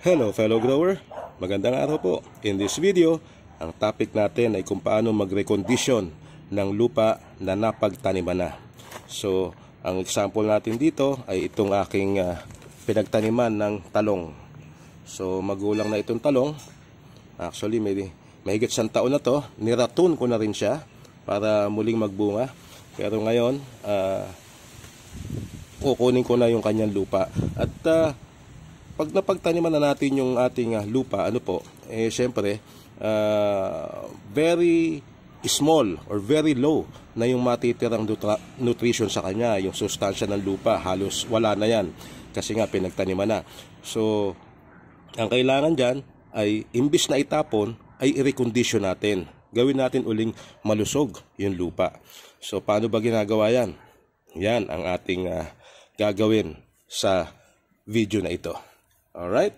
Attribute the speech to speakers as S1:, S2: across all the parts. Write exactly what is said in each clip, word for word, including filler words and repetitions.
S1: Hello fellow grower, magandang araw po. In this video, ang topic natin ay kung paano mag-recondition ng lupa na napagtaniman na. So, ang example natin dito ay itong aking uh, pinagtaniman ng talong. So, magulang na itong talong. Actually, may mahigit isang taon na to. Niratun ko na rin siya para muling magbunga. Pero ngayon, uh, kukunin ko na yung kanyang lupa. At uh, pag napagtaniman na natin yung ating uh, lupa, ano po, eh syempre, uh, very small or very low na yung matitirang nutrition sa kanya, yung sustansya ng lupa, halos wala na yan kasi nga pinagtaniman na. So, ang kailangan dyan ay imbis na itapon, ay i-recondition natin. Gawin natin uling malusog yung lupa. So, paano ba ginagawa yan? Yan ang ating uh, gagawin sa video na ito. Alright?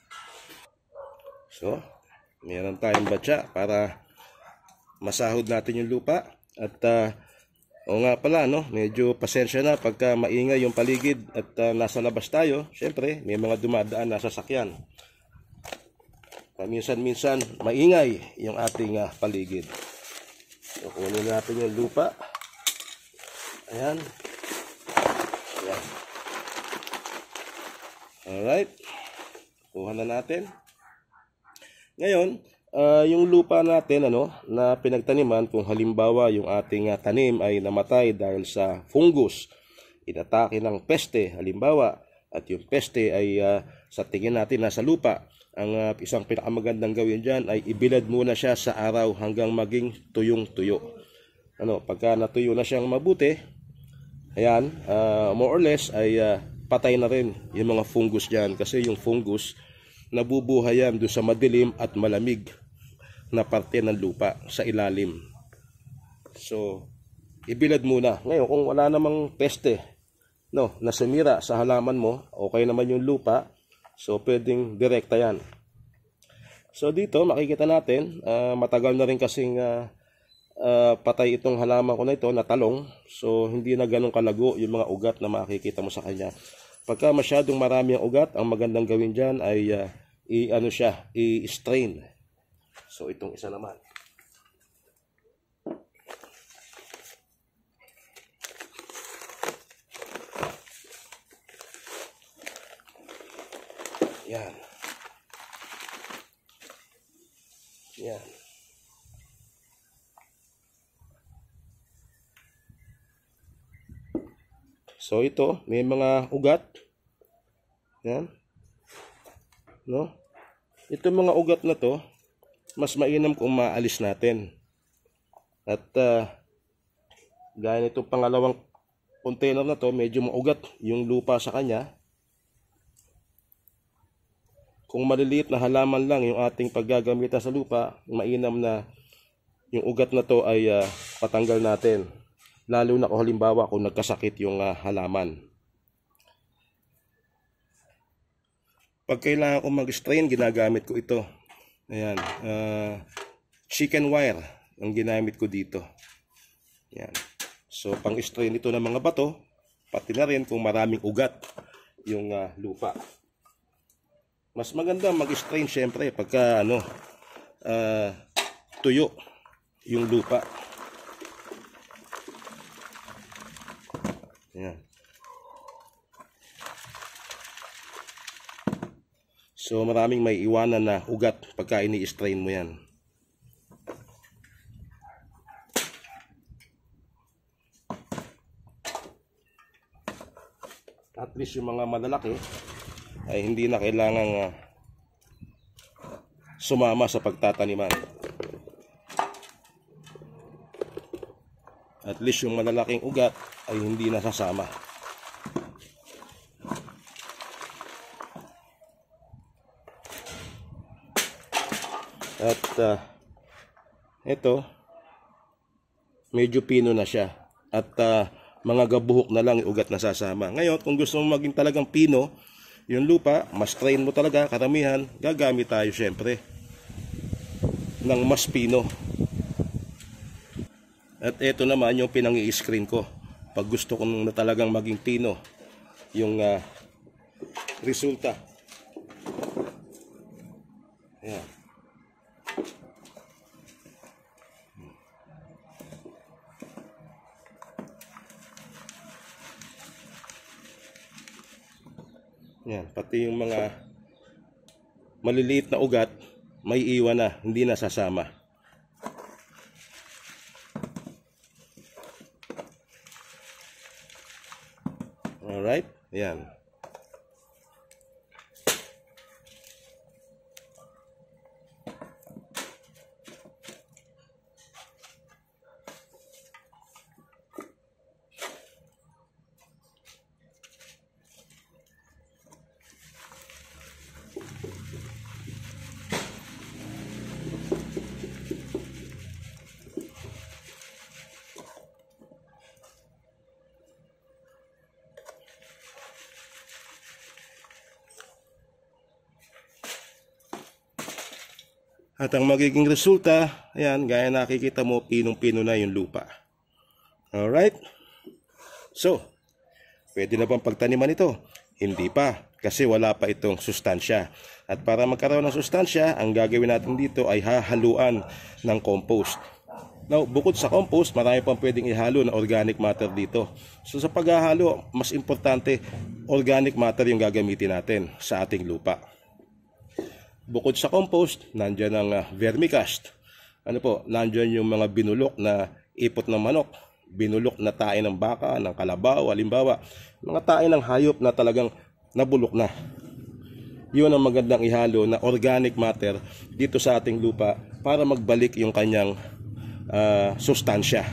S1: So, meron tayong batya para masahod natin yung lupa. At, uh, o nga pala, no, medyo pasensya na pagka maingay yung paligid at uh, nasa labas tayo. Siyempre, may mga dumadaan na sasakyan. Paminsan-minsan, maingay yung ating uh, paligid. So, kunin natin yung lupa. Ayan. Ayan. Alright. Kuha na natin. Ngayon, uh, yung lupa natin ano, na pinagtaniman, kung halimbawa yung ating uh, tanim ay namatay dahil sa fungus, inatake ng peste, halimbawa, at yung peste ay uh, sa tingin natin nasa lupa, ang uh, isang pinakamagandang gawin dyan ay ibilad muna siya sa araw hanggang maging tuyong-tuyo. Ano, pagka natuyo na siyang mabuti, ayan, uh, more or less ay uh, patay na rin yung mga fungus dyan kasi yung fungus nabubuhay yan doon sa madilim at malamig na parte ng lupa sa ilalim. So, ibilad muna. Ngayon, kung wala namang peste no, na sumira sa halaman mo, okay naman yung lupa, so pwedeng direkta yan. So dito makikita natin, uh, matagal na rin kasing uh, uh, patay itong halaman ko na ito na talong. So hindi na ganun kalago yung mga ugat na makikita mo sa kanya. Pagka masyadong marami ang ugat, ang magandang gawin dyan ay uh, i-ano siya, i-strain. So itong isa naman. Yan. Yan. So ito, may mga ugat. Yan. No? Ito mga ugat na to, mas mainam kung maalis natin. At uh, gaya nitong pangalawang container na to, medyo maugat yung lupa sa kanya. Kung maliliit na halaman lang yung ating paggagamitan sa lupa, mainam na yung ugat na to ay uh, patanggal natin. Lalo na kung halimbawa kung nagkasakit yung uh, halaman. Pag kailangan ko mag-strain, ginagamit ko ito. Ayan, uh, chicken wire ang ginamit ko dito. Ayan. So, pang-strain ito ng mga bato, pati na rin kung maraming ugat yung uh, lupa. Mas maganda mag-strain syempre pagka ano, uh, tuyo yung lupa. Ayan. So maraming may iwanan na ugat pagka ini-strain mo yan. At least yung mga malalaki ay hindi na kailangang uh, sumama sa pagtataniman. At least yung malalaking ugat ay hindi nasasama. At uh, ito, medyo pino na siya. At uh, mga gabuhok na lang yung ugat na sasama. Ngayon, kung gusto mo maging talagang pino, yung lupa, mas strain mo talaga, karamihan, gagamit tayo syempre ng mas pino. At ito naman yung pinang-i-screen ko. Pag gusto ko na talagang maging pino, yung uh, resulta. Ayan. Yan, pati yung mga maliliit na ugat, may iwan na, hindi na sasama. Alright, yan. At ang magiging resulta, ayan, gaya nakikita mo, pinong-pino na yung lupa. Alright? So, pwede na bang pagtaniman ito? Hindi pa, kasi wala pa itong sustansya. At para magkaroon ng sustansya, ang gagawin natin dito ay hahaluan ng compost. Now, bukod sa compost, marami pang pwedeng ihalo na organic matter dito. So, sa paghahalo, mas importante, organic matter yung gagamitin natin sa ating lupa. Bukod sa compost, nandyan ang uh, vermicast. Ano po, nandyan yung mga binulok na ipot ng manok, binulok na tae ng baka, ng kalabaw, halimbawa, mga tae ng hayop na talagang nabulok na. Yun ang magandang ihalo na organic matter dito sa ating lupa para magbalik yung kanyang uh, sustansya.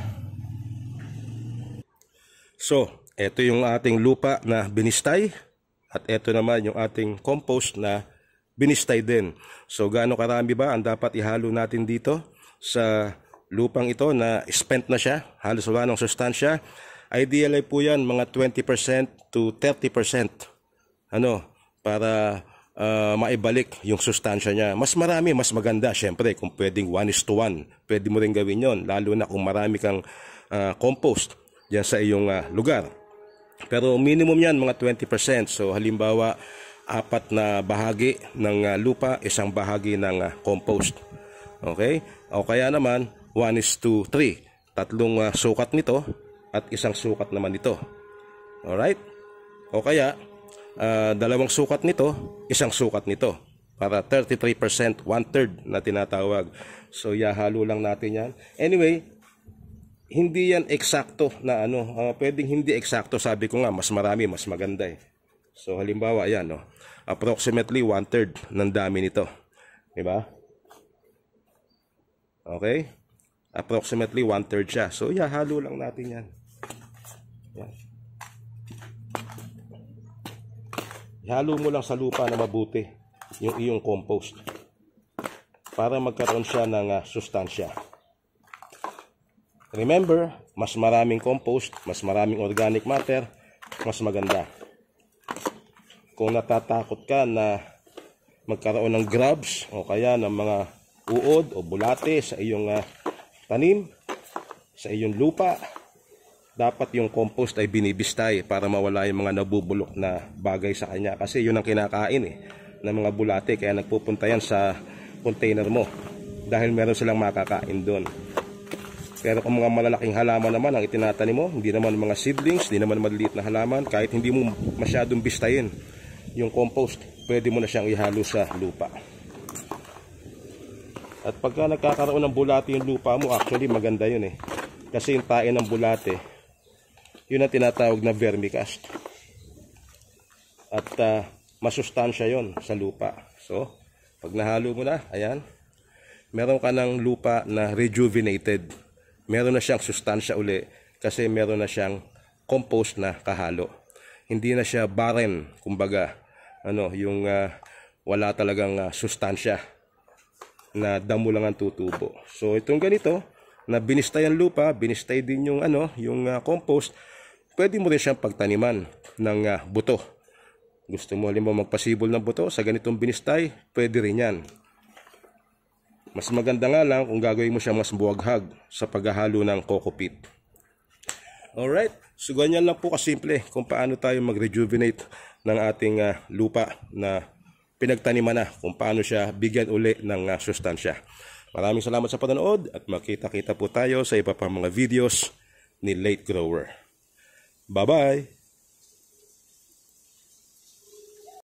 S1: So, ito yung ating lupa na binistay at ito naman yung ating compost na binistay din. So gaano karami ba ang dapat ihalo natin dito sa lupang ito na spent na siya, halos wala ng sustansya? Ideal ay po yan mga twenty percent to thirty percent ano, para uh, maibalik yung sustansya niya. Mas marami, mas maganda. Syempre, kung pwedeng one is to one, pwede mo rin gawin yon, lalo na kung marami kang uh, compost dyan sa iyong uh, lugar. Pero minimum yan mga twenty percent. So halimbawa, apat na bahagi ng uh, lupa, isang bahagi ng uh, compost. Okay? O kaya naman, one is to three. Tatlong uh, sukat nito at isang sukat naman nito. Alright? O kaya, uh, dalawang sukat nito, isang sukat nito. Para thirty-three percent, one-third na tinatawag. So, yahalo lang natin yan. Anyway, hindi yan eksakto na ano. Uh, pwedeng hindi eksakto. Sabi ko nga, mas marami, mas maganda eh. So, halimbawa, ayan, no? Approximately one-third ng dami nito. Diba? Okay? Approximately one-third siya. So, yeah, halo lang natin yan. Yan. Ihalo mo lang sa lupa na mabuti yung iyong compost para magkaroon siya ng uh, sustansya. Remember, mas maraming compost, mas maraming organic matter, mas maganda. Kung natatakot ka na magkaroon ng grubs o kaya ng mga uod o bulate sa iyong uh, tanim, sa iyong lupa, dapat yung compost ay binibistay para mawala yung mga nabubulok na bagay sa kanya. Kasi yun ang kinakain eh, ng mga bulate. Kaya nagpupunta yan sa container mo dahil meron silang makakain doon. Pero kung mga malalaking halaman naman ang itinatanim mo, hindi naman mga seedlings, hindi naman maliliit na halaman, kahit hindi mo masyadong bistayin yung compost, pwede mo na siyang ihalo sa lupa. At pagka nagkakaroon ng bulate yung lupa mo, actually maganda yun eh. Kasi yung tae ng bulate, yun ang tinatawag na vermicast. At uh, masustansya yun sa lupa. So, pag nahalo mo na, ayan, meron ka ng lupa na rejuvenated. Meron na siyang sustansya uli kasi meron na siyang compost na kahalo. Hindi na siya barren, kumbaga, ano, yung uh, wala talagang uh, sustansya na damo lang ang tutubo. So itong ganito na binistay ang lupa, binistay din yung ano, yung uh, compost, pwede mo rin siyang pagtaniman ng uh, buto. Gusto mo halimbawa magpasibol ng buto sa ganitong binistay, pwede rin yan. Mas maganda nga lang kung gagawin mo siya mas buwaghag sa paghahalo ng coco peat. Alright, so ganyan lang po kasimple kung paano tayo mag-rejuvenate ng ating uh, lupa na pinagtaniman na kung paano siya bigyan uli ng uh, sustansya. Maraming salamat sa panonood at makita-kita po tayo sa iba pang mga videos ni Late Grower. Bye-bye!